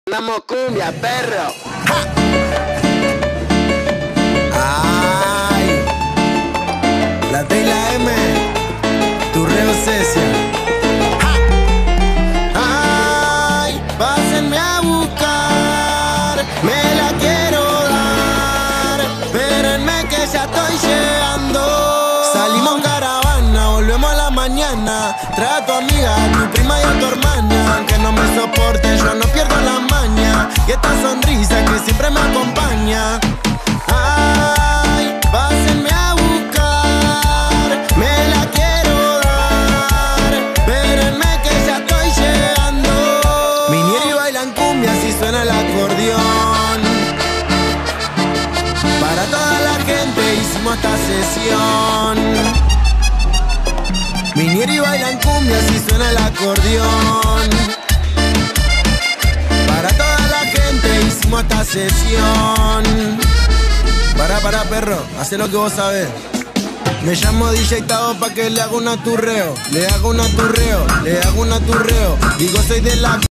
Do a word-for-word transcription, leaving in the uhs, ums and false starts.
Andamos cumbia, perro. Ay, la T y la M, tu reo Cecia. Ay, pásenme a buscar, me la quiero dar. Espérenme que ya estoy llegando. Salimos en caravana, volvemos a la mañana. Trae a tu amiga, a tu prima y a tu hermana. Aunque no me soporte, yo no pierdo la maña. Y esta sonrisa que siempre me acompaña. Ay, pásenme a buscar, me la quiero dar. Espérenme que ya estoy llegando. Viniera y bailan cumbia si suena el acordeón. Para toda la gente hicimos esta sesión. Viniera y bailan cumbia si suena el acordeón. Para toda la gente hicimos esta sesión. Para, para, perro, hacé lo que vos sabés. Me llamo D J Tao pa' que le haga un aturreo. Le hago un aturreo, le hago un aturreo. Digo, soy de la...